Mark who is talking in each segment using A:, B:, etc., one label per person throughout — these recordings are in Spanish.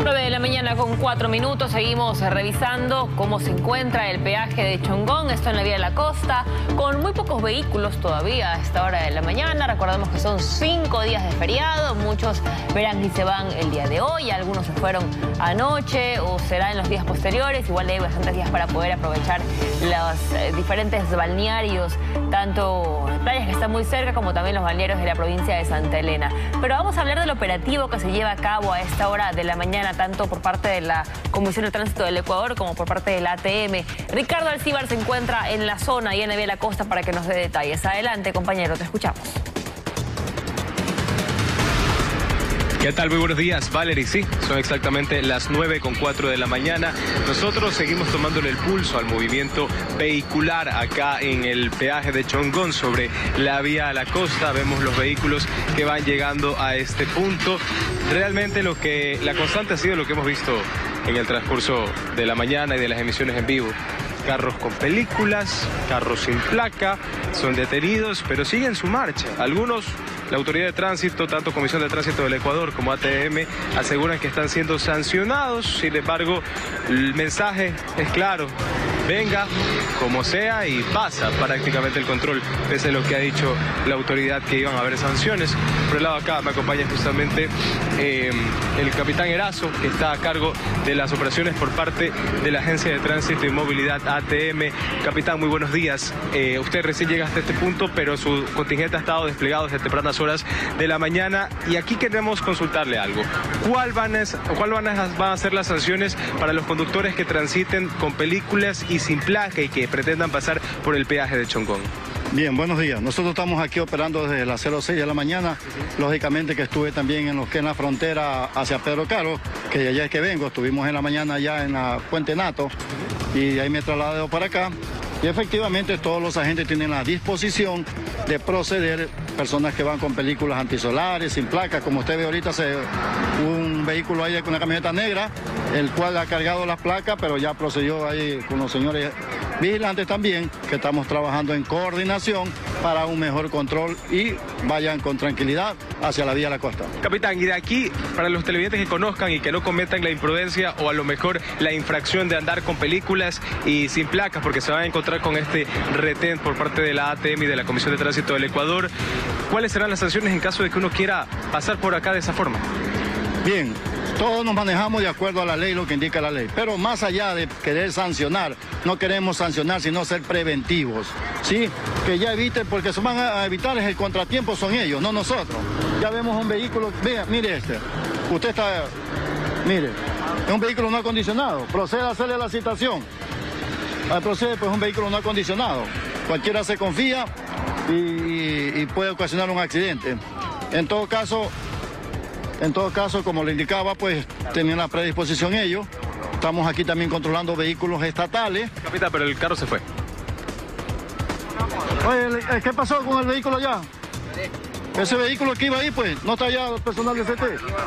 A: 9 de la mañana con 4 minutos, seguimos revisando cómo se encuentra el peaje de Chongón, esto en la vía de la costa, con muy pocos vehículos todavía a esta hora de la mañana. Recordemos que son 5 días de feriado, muchos verán y se van el día de hoy, algunos se fueron anoche o será en los días posteriores. Igual hay bastantes días para poder aprovechar los diferentes balnearios, tanto playas que están muy cerca como también los balnearios de la provincia de Santa Elena. Pero vamos a hablar del operativo que se lleva a cabo a esta hora de la mañana, tanto por parte de la Comisión de Tránsito del Ecuador como por parte de la ATM. Ricardo Alcíbar se encuentra en la zona y en la vía de la costa para que nos dé detalles. Adelante, compañero, te escuchamos.
B: ¿Qué tal? Muy buenos días, Valerie. Sí, son exactamente las 9:04 de la mañana. Nosotros seguimos tomándole el pulso al movimiento vehicular acá en el peaje de Chongón sobre la vía a la costa. Vemos los vehículos que van llegando a este punto. Realmente la constante ha sido lo que hemos visto en el transcurso de la mañana y de las emisiones en vivo. Carros con películas, carros sin placa, son detenidos, pero siguen su marcha. Algunos, la autoridad de tránsito, tanto Comisión de Tránsito del Ecuador como ATM, aseguran que están siendo sancionados. Sin embargo, el mensaje es claro: venga como sea y pasa prácticamente el control, pese a lo que ha dicho la autoridad que iban a haber sanciones. Por el lado acá me acompaña justamente el capitán Erazo, que está a cargo de las operaciones por parte de la Agencia de Tránsito y Movilidad ATM. Capitán, muy buenos días. Usted recién llega hasta este punto, pero su contingente ha estado desplegado desde tempranas horas de la mañana y aquí queremos consultarle algo. ¿Cuál van a ser las sanciones para los conductores que transiten con películas y sin placa y que pretendan pasar por el peaje de Chongón?
C: Bien, buenos días. Nosotros estamos aquí operando desde las 06 de la mañana. Lógicamente que estuve también en lo que es la frontera hacia Pedro Caro, que de allá es que vengo. Estuvimos en la mañana ya en la Puente Nato y ahí me he trasladado para acá. Y efectivamente todos los agentes tienen la disposición de proceder, personas que van con películas antisolares, sin placas. Como usted ve ahorita, un vehículo ahí con una camioneta negra, el cual ha cargado las placas, pero ya procedió ahí con los señores vigilantes también, que estamos trabajando en coordinación para un mejor control y vayan con tranquilidad hacia la vía de la costa.
B: Capitán, y de aquí, para los televidentes que conozcan y que no cometan la imprudencia o a lo mejor la infracción de andar con películas y sin placas, porque se van a encontrar con este retén por parte de la ATM y de la Comisión de Tránsito del Ecuador, ¿cuáles serán las sanciones en caso de que uno quiera pasar por acá de esa forma?
C: Bien, todos nos manejamos de acuerdo a la ley, lo que indica la ley, pero más allá de querer sancionar, no queremos sancionar, sino ser preventivos, ¿sí? Que ya eviten, porque se van a evitar el contratiempo, son ellos, no nosotros. Ya vemos un vehículo, vea, mire este, usted está, mire, es un vehículo no acondicionado, procede a hacerle la citación. Procede, pues, un vehículo no acondicionado, cualquiera se confía y puede ocasionar un accidente. En todo caso, como le indicaba, pues tenían la predisposición ellos. Estamos aquí también controlando vehículos estatales.
B: Capitán, pero el carro se fue.
C: Oye, ¿qué pasó con el vehículo allá? Ese vehículo que iba ahí, pues, ¿no está allá el personal de CT?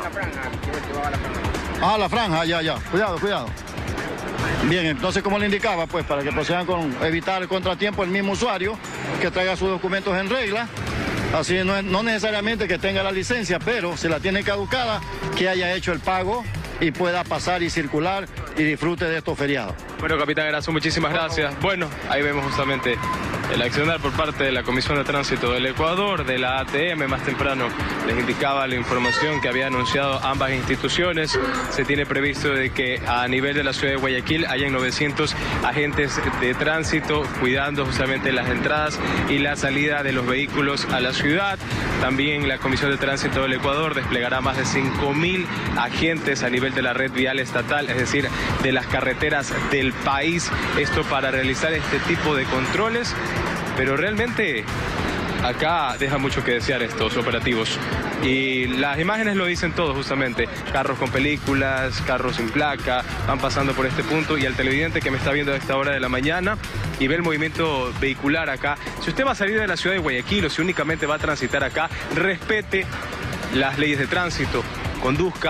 C: Ah, la franja, ya. Cuidado. Bien, entonces, como le indicaba, pues, para que procedan con evitar el contratiempo, el mismo usuario que traiga sus documentos en regla. Así no necesariamente que tenga la licencia, pero si la tiene caducada, que haya hecho el pago y pueda pasar y circular y disfrute de estos feriados.
B: Bueno, capitán Erazo, muchísimas gracias. Bueno, ahí vemos justamente el accionar por parte de la Comisión de Tránsito del Ecuador, de la ATM. Más temprano les indicaba la información que había anunciado ambas instituciones. Se tiene previsto de que a nivel de la ciudad de Guayaquil hayan 900 agentes de tránsito cuidando justamente las entradas y la salida de los vehículos a la ciudad. También la Comisión de Tránsito del Ecuador desplegará más de 5.000 agentes a nivel de la red vial estatal, es decir, de las carreteras del país. Esto para realizar este tipo de controles. Pero realmente acá deja mucho que desear estos operativos. Y las imágenes lo dicen todo justamente. Carros con películas, carros sin placa, van pasando por este punto. Y al televidente que me está viendo a esta hora de la mañana y ve el movimiento vehicular acá, si usted va a salir de la ciudad de Guayaquil o si únicamente va a transitar acá, respete las leyes de tránsito, conduzca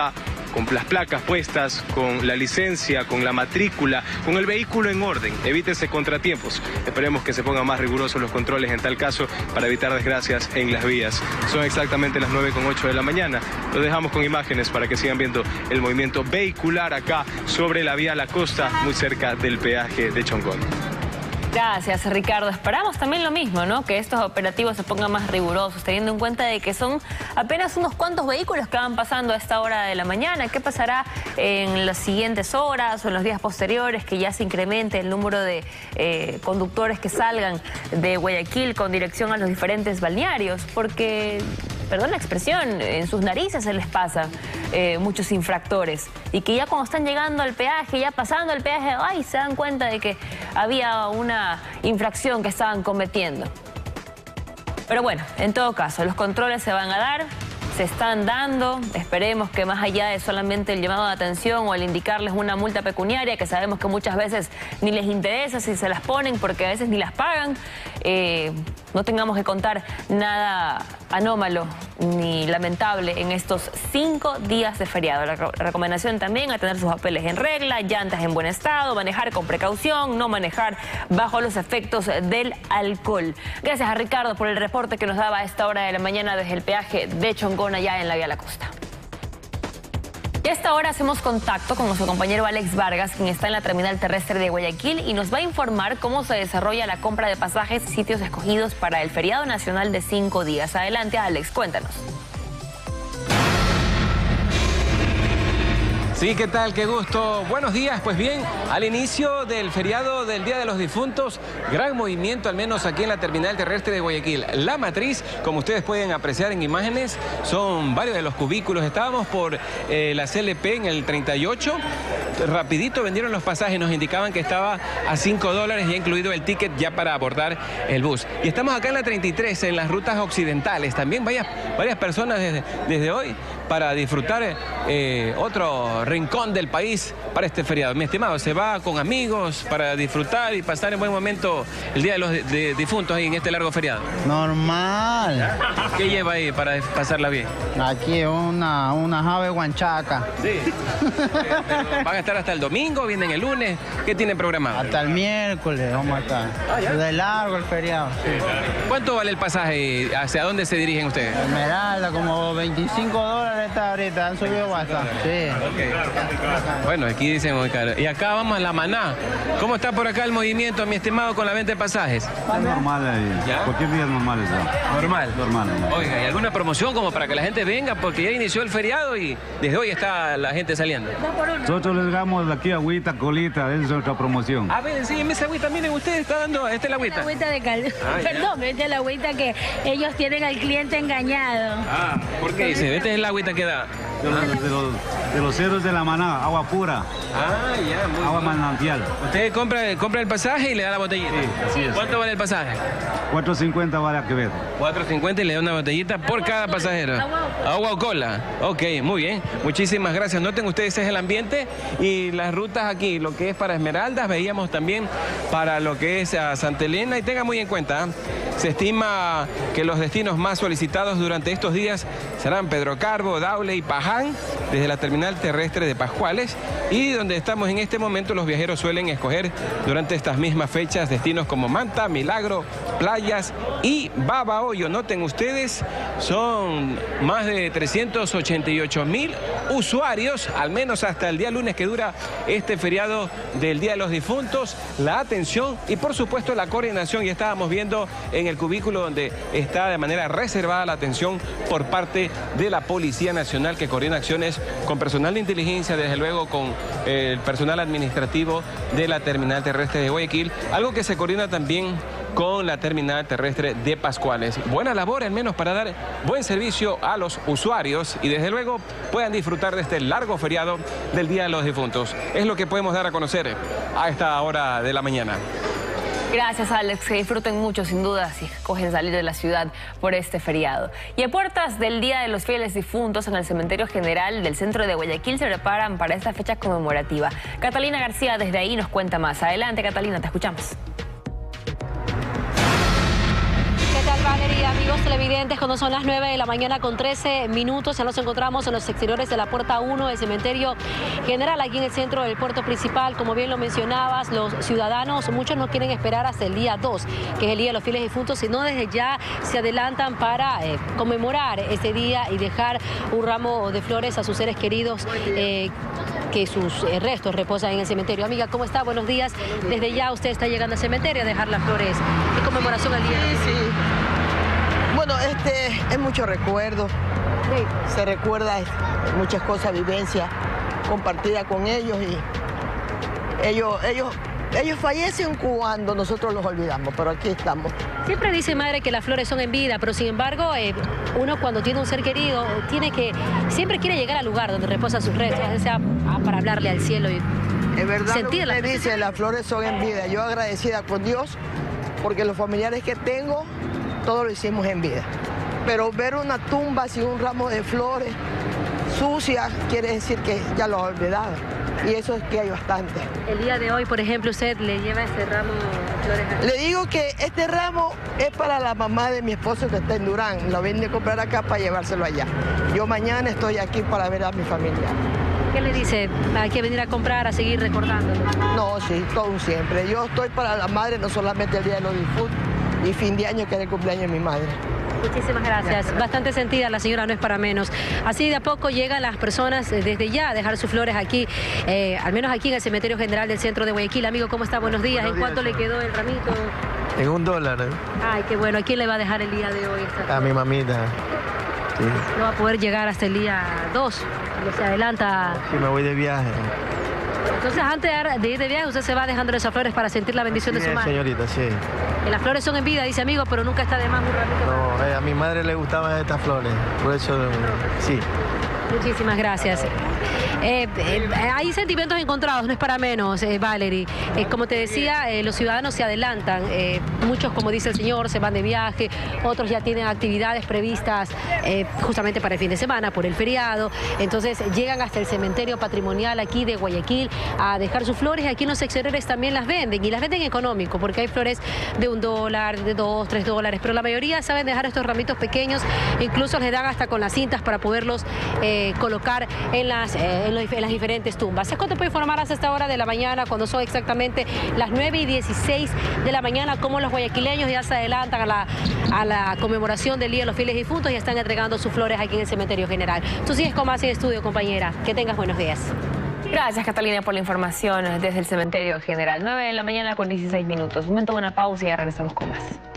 B: con las placas puestas, con la licencia, con la matrícula, con el vehículo en orden. Evítese contratiempos. Esperemos que se pongan más rigurosos los controles en tal caso para evitar desgracias en las vías. Son exactamente las 9:08 de la mañana. Lo dejamos con imágenes para que sigan viendo el movimiento vehicular acá sobre la vía La Costa, muy cerca del peaje de Chongón.
A: Gracias, Ricardo. Esperamos también lo mismo, ¿no? Que estos operativos se pongan más rigurosos, teniendo en cuenta de que son apenas unos cuantos vehículos que van pasando a esta hora de la mañana. ¿Qué pasará en las siguientes horas o en los días posteriores, que ya se incremente el número de conductores que salgan de Guayaquil con dirección a los diferentes balnearios? Porque, perdón la expresión, en sus narices se les pasa muchos infractores. Y que ya cuando están llegando al peaje, ya pasando el peaje, ¡ay!, se dan cuenta de que había una infracción que estaban cometiendo. Pero bueno, en todo caso, los controles se van a dar, se están dando. Esperemos que más allá de solamente el llamado de atención o el indicarles una multa pecuniaria, que sabemos que muchas veces ni les interesa si se las ponen porque a veces ni las pagan, no tengamos que contar nada anómalo ni lamentable en estos 5 días de feriado. La recomendación también a tener sus papeles en regla, llantas en buen estado, manejar con precaución, no manejar bajo los efectos del alcohol. Gracias a Ricardo por el reporte que nos daba a esta hora de la mañana desde el peaje de Chongón, allá en la vía La Costa. Y a esta hora hacemos contacto con nuestro compañero Alex Vargas, quien está en la terminal terrestre de Guayaquil y nos va a informar cómo se desarrolla la compra de pasajes y sitios escogidos para el feriado nacional de 5 días. Adelante, Alex, cuéntanos.
D: Sí, ¿qué tal? Qué gusto. Buenos días. Pues bien, al inicio del feriado del Día de los Difuntos, gran movimiento, al menos aquí en la terminal terrestre de Guayaquil. La Matriz, como ustedes pueden apreciar en imágenes, son varios de los cubículos. Estábamos por la CLP en el 38. Rapidito vendieron los pasajes, nos indicaban que estaba a $5, ya incluido el ticket ya para abordar el bus. Y estamos acá en la 33, en las rutas occidentales. También varias personas desde hoy para disfrutar otro rincón del país para este feriado. Mi estimado, se va con amigos para disfrutar y pasar en buen momento el Día de los Difuntos ahí en este largo feriado.
E: Normal.
D: ¿Qué lleva ahí para pasarla bien?
E: Aquí una jave guanchaca.
D: Sí. ¿Van a estar hasta el domingo? ¿Vienen el lunes? ¿Qué tienen programado?
E: Hasta el miércoles vamos a estar. De largo el feriado. Sí.
D: ¿Cuánto vale el pasaje? ¿Hacia dónde se dirigen ustedes?
E: Esmeralda, como $25 está ahorita. Han subido bastante. Sí.
D: Okay. Bueno, aquí dicen muy caro. Y acá vamos a La Maná. ¿Cómo está por acá el movimiento, mi estimado, con la venta de pasajes?
F: Es normal ahí.
D: ¿Ya?
F: Cualquier día es normal eso.
D: Normal.
F: Normal.
D: Oiga, ¿y alguna promoción como para que la gente venga? Porque ya inició el feriado y desde hoy está la gente saliendo.
F: Nosotros les damos aquí agüita, colita, esa es nuestra promoción.
D: A ver, enséñenme esa agüita. Miren, usted está dando, esta es la agüita.
G: La agüita de cal. Perdón, esta es la agüita que ellos tienen al cliente engañado.
D: Ah, ¿por qué dice? Esta es la agüita que da.
F: De los cerros de La Maná, agua pura.
D: Ah, ya, muy
F: agua
D: bien.
F: manantial.
D: Usted compra el pasaje y le da la botellita.
F: Sí.
D: ¿Cuánto vale el pasaje?
F: $4.50 vale a que ver.
D: 4.50 y le da una botellita por cada pasajero. Agua o cola. Ok, muy bien. Muchísimas gracias. Noten ustedes, ese es el ambiente y las rutas aquí, lo que es para Esmeraldas, veíamos también para lo que es a Santa Elena. Y tengan muy en cuenta, se estima que los destinos más solicitados durante estos días serán Pedro Carbo, Daule y Paján, desde la terminal terrestre de Pascuales, y donde estamos en este momento los viajeros suelen escoger durante estas mismas fechas destinos como Manta, Milagro, Playas y Babahoyo. Noten ustedes, son más de 388,000 usuarios, al menos hasta el día lunes que dura este feriado del Día de los Difuntos. La atención y por supuesto la coordinación, ya estábamos viendo en el cubículo donde está de manera reservada la atención por parte de la Policía Nacional, que coordina acciones con personal de inteligencia, desde luego con el personal administrativo de la terminal terrestre de Guayaquil, algo que se coordina también con la terminal terrestre de Pascuales. Buena labor, al menos para dar buen servicio a los usuarios y desde luego puedan disfrutar de este largo feriado del Día de los Difuntos. Es lo que podemos dar a conocer a esta hora de la mañana.
A: Gracias, Alex. Que disfruten mucho, sin duda, si escogen salir de la ciudad por este feriado. Y a puertas del Día de los Fieles Difuntos, en el Cementerio General del centro de Guayaquil se preparan para esta fecha conmemorativa. Catalina García desde ahí nos cuenta más. Adelante, Catalina, te escuchamos.
H: ¿Qué tal, Vale? Valeria, amigos televidentes, cuando son las 9 de la mañana con 13 minutos, ya nos encontramos en los exteriores de la puerta 1 del cementerio general, aquí en el centro del puerto principal. Como bien lo mencionabas, los ciudadanos, muchos no quieren esperar hasta el día 2, que es el Día de los Fieles Difuntos, sino desde ya se adelantan para conmemorar este día y dejar un ramo de flores a sus seres queridos, que sus restos reposan en el cementerio. Amiga, ¿cómo está? Buenos días. Desde ya usted está llegando al cementerio a dejar las flores en conmemoración al día.
I: Sí. Bueno, es mucho recuerdo. Sí. Se recuerda muchas cosas, vivencias compartidas con ellos, y ellos fallecen cuando nosotros los olvidamos, pero aquí estamos.
H: Siempre dice madre que las flores son en vida, pero sin embargo uno cuando tiene un ser querido siempre quiere llegar al lugar donde reposan sus restos, ya sea para hablarle al cielo y
I: es verdad,
H: sentir
I: lo que usted dice, las flores son en vida. Yo agradecida con Dios porque los familiares que tengo, todo lo hicimos en vida. Pero ver una tumba sin un ramo de flores sucia quiere decir que ya lo ha olvidado. Y eso es que hay bastante.
H: El día de hoy, por ejemplo, usted le lleva este ramo de flores.
I: Le digo que este ramo es para la mamá de mi esposo que está en Durán. Lo vine a comprar acá para llevárselo allá. Yo mañana estoy aquí para ver a mi familia.
H: ¿Qué le dice? ¿Hay que venir a comprar, a seguir recordándolo?
I: No, sí, todo siempre. Yo estoy para la madre, no solamente el Día de los Difuntos y fin de año, que es el cumpleaños de mi madre.
H: Muchísimas gracias. Bastante sentida la señora, no es para menos. Así de a poco llegan las personas desde ya a dejar sus flores aquí, al menos aquí en el Cementerio General del Centro de Guayaquil. Amigo, ¿cómo está? Buenos días. ¿En cuánto le quedó el ramito?
J: En $1.
H: Ay, qué bueno. ¿A quién le va a dejar el día de hoy?
J: A mi mamita. Sí.
H: No va a poder llegar hasta el día 2. Se adelanta.
J: Sí, me voy de viaje.
H: Entonces, antes de ir de viaje, usted se va dejando esas flores para sentir la bendición de su madre.
J: Señorita, sí.
H: Las flores son en vida, dice amigo, pero nunca está de más un ratito.
J: No, a mi madre le gustaban estas flores, por eso, sí.
H: Muchísimas gracias. Hay sentimientos encontrados, no es para menos, Valerie. Como te decía, los ciudadanos se adelantan. Muchos, como dice el señor, se van de viaje. Otros ya tienen actividades previstas justamente para el fin de semana, por el feriado. Entonces llegan hasta el cementerio patrimonial aquí de Guayaquil a dejar sus flores. Aquí en los exteriores también las venden, y las venden económico, porque hay flores de $1, de $2, $3. Pero la mayoría saben dejar estos ramitos pequeños. Incluso les dan hasta con las cintas para poderlos colocar en las diferentes tumbas. Es cuando puede informar hasta esta hora de la mañana, cuando son exactamente las 9:16 de la mañana, como los guayaquileños ya se adelantan a la conmemoración del Día de los Fieles Difuntos y están entregando sus flores aquí en el Cementerio General. Tú sigues con más en estudio, compañera. Que tengas buenos días.
A: Gracias, Catalina, por la información desde el Cementerio General. 9 de la mañana con 16 minutos. Un momento de una pausa y ya regresamos con más.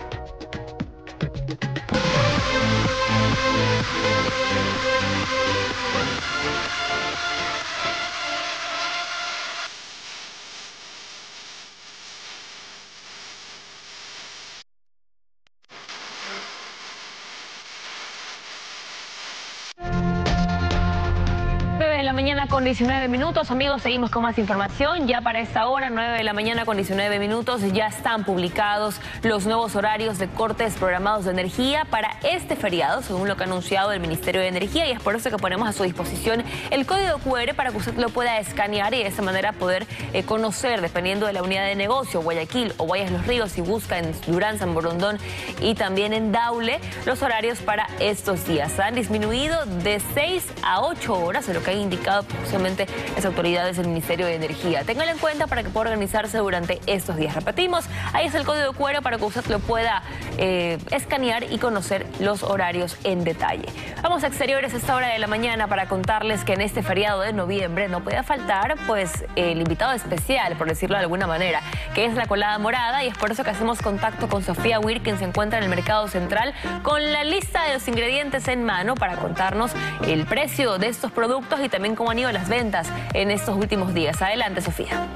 A: Mañana con 19 minutos, amigos, seguimos con más información. Ya para esta hora, 9 de la mañana con 19 minutos, ya están publicados los nuevos horarios de cortes programados de energía para este feriado, según lo que ha anunciado el Ministerio de Energía, y es por eso que ponemos a su disposición el código QR para que usted lo pueda escanear y de esta manera poder conocer, dependiendo de la unidad de negocio, Guayaquil o Guayas Los Ríos, si busca en Durán, San Borondón y también en Daule, los horarios para estos días. Han disminuido de 6 a 8 horas, de lo que han indicado precisamente las autoridades del Ministerio de Energía. Ténganlo en cuenta para que pueda organizarse durante estos días. Repetimos, ahí es el código QR para que usted lo pueda escanear y conocer los horarios en detalle. Vamos a exteriores a esta hora de la mañana para contarles que en este feriado de noviembre no puede faltar pues el invitado especial, por decirlo de alguna manera, que es la colada morada, y es por eso que hacemos contacto con Sofía Weir, quien se encuentra en el Mercado Central con la lista de los ingredientes en mano para contarnos el precio de estos productos y también cómo han ido las ventas en estos últimos días. Adelante, Sofía.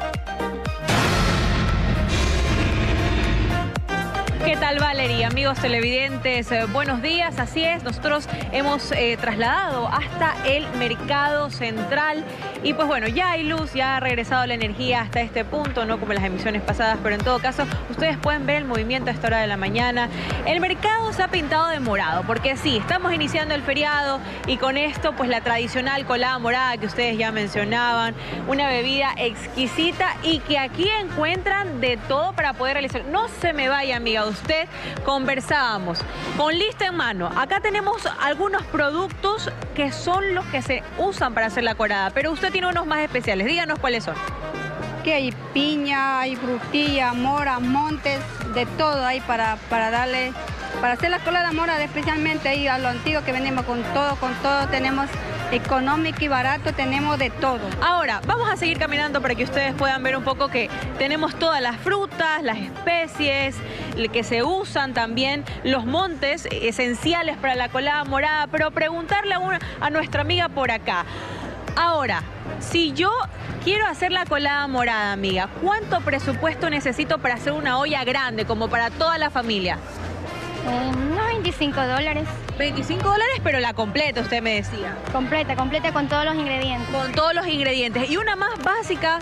K: ¿Qué tal, Valeria? Amigos televidentes, buenos días. Así es, nosotros hemos trasladado hasta el Mercado Central y pues bueno, ya hay luz, ya ha regresado la energía hasta este punto, no como en las emisiones pasadas, pero en todo caso ustedes pueden ver el movimiento a esta hora de la mañana. El mercado se ha pintado de morado porque sí, estamos iniciando el feriado y con esto pues la tradicional colada morada que ustedes ya mencionaban, una bebida exquisita y que aquí encuentran de todo para poder realizar. No se me vaya, amiga usted. Conversábamos con lista en mano. Acá tenemos algunos productos que son los que se usan para hacer la colada, pero usted tiene unos más especiales. Díganos cuáles son.
L: Que hay piña, hay frutilla, mora, montes, de todo ahí para darle, para hacer la colada morada, especialmente ahí a lo antiguo que venimos con todo tenemos económico y barato, tenemos de todo.
K: Ahora, vamos a seguir caminando para que ustedes puedan ver un poco que tenemos todas las frutas, las especies que se usan también, los montes esenciales para la colada morada, pero preguntarle a nuestra amiga por acá. Ahora, si yo quiero hacer la colada morada, amiga, ¿cuánto presupuesto necesito para hacer una olla grande, como para toda la familia?
M: Unos $25.
K: $25, pero la completa, usted me decía.
M: Completa con todos los ingredientes.
K: Con todos los ingredientes. ¿Y una más básica?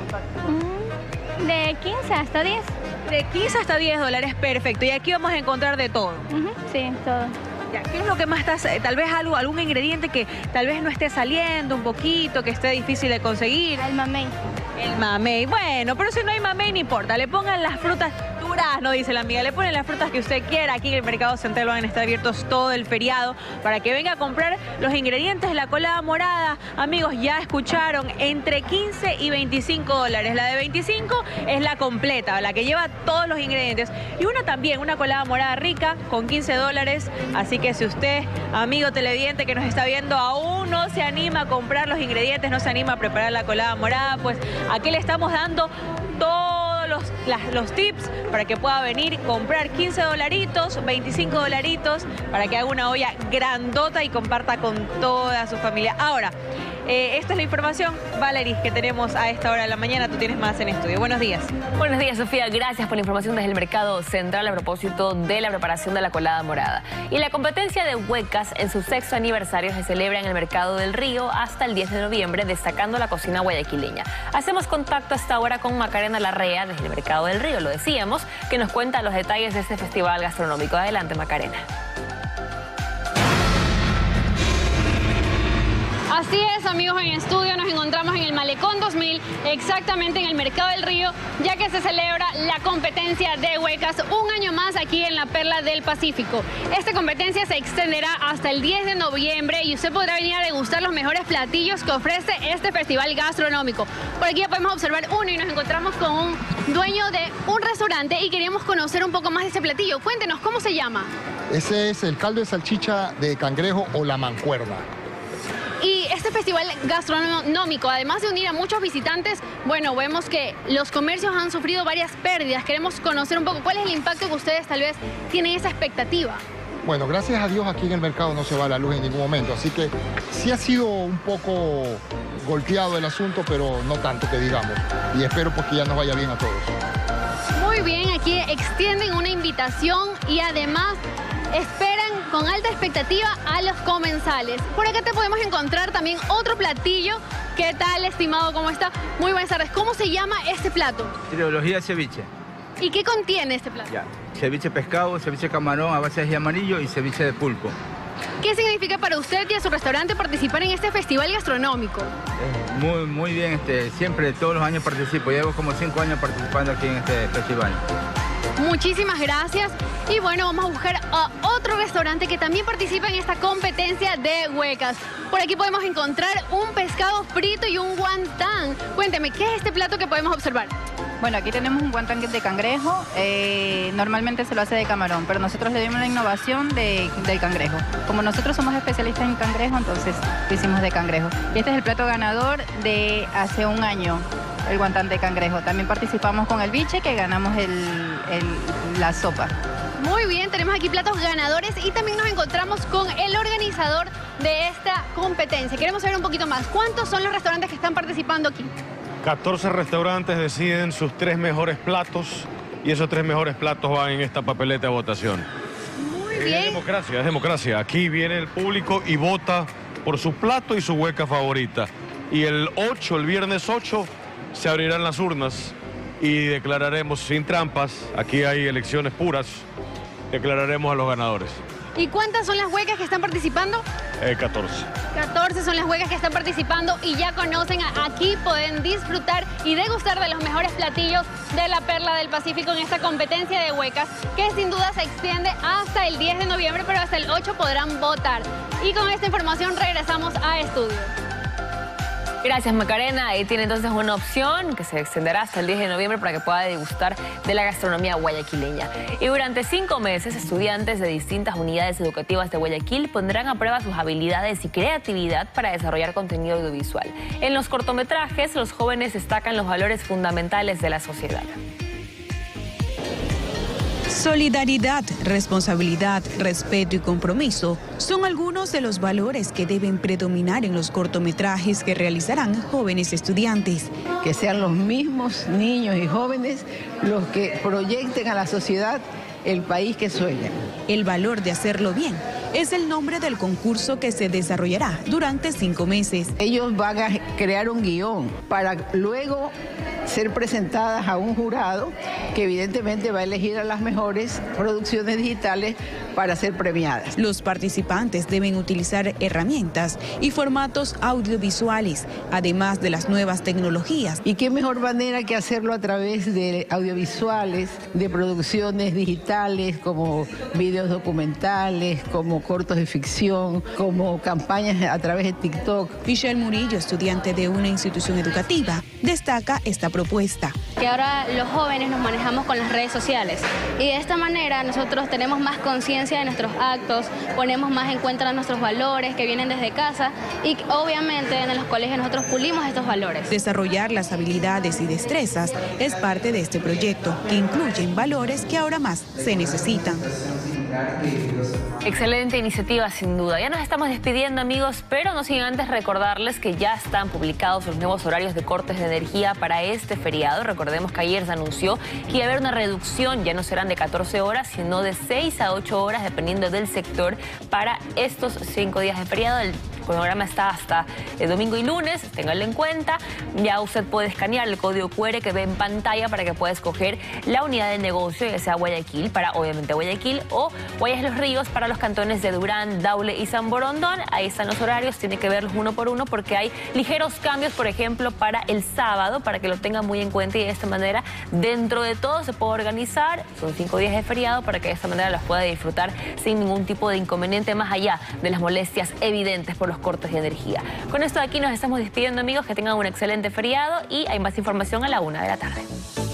M: De 15 hasta 10.
K: De 15 hasta $10, perfecto. Y aquí vamos a encontrar de todo.
M: Sí, todo.
K: Ya, ¿qué es lo que más está? Tal vez algún ingrediente que tal vez no esté saliendo un poquito, que esté difícil de conseguir.
M: El mamey.
K: El mamey. Bueno, pero si no hay mamey, no importa. Le pongan las frutas durazno, dice la amiga. Le ponen las frutas que usted quiera. Aquí en el Mercado Central van a estar abiertos todo el feriado para que venga a comprar los ingredientes de la colada morada. Amigos, ya escucharon, entre 15 y $25. La de 25 es la completa, la que lleva todos los ingredientes. Y una también, una colada morada rica con $15. Así que si usted, amigo televidente que nos está viendo, aún no se anima a comprar los ingredientes, no se anima a preparar la colada morada, pues aquí le estamos dando todos los tips para que pueda venir, comprar $15, $25 para que haga una olla grandota y comparta con toda su familia. Ahora, esta es la información, Valerie, que tenemos a esta hora de la mañana. Tú tienes más en estudio. Buenos días.
A: Buenos días, Sofía. Gracias por la información desde el Mercado Central a propósito de la preparación de la colada morada. Y la competencia de huecas en su 6º aniversario se celebra en el Mercado del Río hasta el 10 de noviembre, destacando la cocina guayaquileña. Hacemos contacto hasta ahora con Macarena Larrea desde el Mercado del Río, lo decíamos, que nos cuenta los detalles de este festival gastronómico. Adelante, Macarena.
N: Así es, amigos, en estudio nos encontramos en el Malecón 2000, exactamente en el Mercado del Río, ya que se celebra la competencia de huecas un año más aquí en la Perla del Pacífico. Esta competencia se extenderá hasta el 10 de noviembre y usted podrá venir a degustar los mejores platillos que ofrece este festival gastronómico. Por aquí ya podemos observar uno y nos encontramos con un dueño de un restaurante y queríamos conocer un poco más de ese platillo. Cuéntenos, ¿cómo se llama?
O: Ese es el caldo de salchicha de cangrejo o la mancuerna.
N: Y este festival gastronómico, además de unir a muchos visitantes, bueno, vemos que los comercios han sufrido varias pérdidas. Queremos conocer un poco cuál es el impacto que ustedes tal vez tienen esa expectativa.
O: Bueno, gracias a Dios aquí en el mercado no se va la luz en ningún momento, así que sí ha sido un poco golpeado el asunto, pero no tanto que digamos. Y espero pues que ya nos vaya bien a todos.
N: Muy bien, aquí extienden una invitación y además esperan con alta expectativa a los comensales. Por acá te podemos encontrar también otro platillo. ¿Qué tal, estimado? ¿Cómo está? Muy buenas tardes. ¿Cómo se llama este plato?
P: Trilogía ceviche.
N: ¿Y qué contiene este plato?
P: Ya. Ceviche pescado, ceviche camarón a base de ají amarillo y ceviche de pulpo.
N: ¿Qué significa para usted y a su restaurante participar en este festival gastronómico?
P: Muy bien, siempre, todos los años participo. Llevo como 5 años participando aquí en este festival.
N: Muchísimas gracias. Y bueno, vamos a buscar a otro restaurante que también participa en esta competencia de huecas. Por aquí podemos encontrar un pescado frito y un guantán. Cuénteme, ¿qué es este plato que podemos observar?
Q: Bueno, aquí tenemos un guantán de cangrejo. Normalmente se lo hace de camarón, pero nosotros le dimos la innovación del cangrejo. Como nosotros somos especialistas en cangrejo, entonces lo hicimos de cangrejo. Y este es el plato ganador de hace un año, el guantán de cangrejo. También participamos con el biche, que ganamos la sopa.
N: Muy bien, tenemos aquí platos ganadores y también nos encontramos con el organizador de esta competencia. Queremos saber un poquito más. ¿Cuántos son los restaurantes que están participando aquí?
R: 14 restaurantes deciden sus 3 mejores platos y esos 3 mejores platos van en esta papeleta de votación.
N: Muy bien.
R: Es democracia. Aquí viene el público y vota por su plato y su hueca favorita. Y el viernes 8, se abrirán las urnas y declararemos sin trampas, aquí hay elecciones puras, declararemos a los ganadores.
N: ¿Y cuántas son las huecas que están participando?
R: 14.
N: 14 son las huecas que están participando y ya conocen, aquí pueden disfrutar y degustar de los mejores platillos de la Perla del Pacífico en esta competencia de huecas que sin duda se extiende hasta el 10 de noviembre, pero hasta el 8 podrán votar. Y con esta información regresamos a estudio.
A: Gracias, Macarena. Ahí tiene entonces una opción que se extenderá hasta el 10 de noviembre para que pueda degustar de la gastronomía guayaquileña. Y durante 5 meses, estudiantes de distintas unidades educativas de Guayaquil pondrán a prueba sus habilidades y creatividad para desarrollar contenido audiovisual. En los cortometrajes, los jóvenes destacan los valores fundamentales de la sociedad.
S: Solidaridad, responsabilidad, respeto y compromiso son algunos de los valores que deben predominar en los cortometrajes que realizarán jóvenes estudiantes.
T: Que sean los mismos niños y jóvenes los que proyecten a la sociedad el país que sueñan.
S: El valor de hacerlo bien es el nombre del concurso que se desarrollará durante 5 meses.
T: Ellos van a crear un guión para luego ser presentadas a un jurado que evidentemente va a elegir a las mejores producciones digitales para ser premiadas.
S: Los participantes deben utilizar herramientas y formatos audiovisuales, además de las nuevas tecnologías.
T: ¿Y qué mejor manera que hacerlo a través de audiovisuales, de producciones digitales como videos documentales, como cortos de ficción, como campañas a través de TikTok?
S: Michelle Murillo, estudiante de una institución educativa, destaca esta propuesta.
M: Que ahora los jóvenes nos manejamos con las redes sociales y de esta manera nosotros tenemos más conciencia de nuestros actos, ponemos más en cuenta nuestros valores que vienen desde casa y obviamente en los colegios nosotros pulimos estos valores.
S: Desarrollar las habilidades y destrezas es parte de este proyecto que incluyen valores que ahora más se necesitan.
A: Excelente iniciativa, sin duda. Ya nos estamos despidiendo, amigos, pero no sin antes recordarles que ya están publicados los nuevos horarios de cortes de energía para este feriado. Recordemos que ayer se anunció que iba a haber una reducción, ya no serán de 14 horas, sino de 6 a 8 horas, dependiendo del sector, para estos 5 días de feriado. El programa está hasta el domingo y lunes, ténganlo en cuenta. Ya usted puede escanear el código QR que ve en pantalla para que pueda escoger la unidad de negocio, ya sea Guayaquil, para obviamente Guayaquil, o Guayas Los Ríos para los cantones de Durán, Daule y San Borondón. Ahí están los horarios, tiene que verlos uno por uno porque hay ligeros cambios, por ejemplo, para el sábado, para que lo tengan muy en cuenta y de esta manera, dentro de todo, se puede organizar. Son 5 días de feriado para que de esta manera los pueda disfrutar sin ningún tipo de inconveniente, más allá de las molestias evidentes por los cortes de energía. Con esto de aquí nos estamos despidiendo, amigos, que tengan un excelente feriado y hay más información a la 1 de la tarde.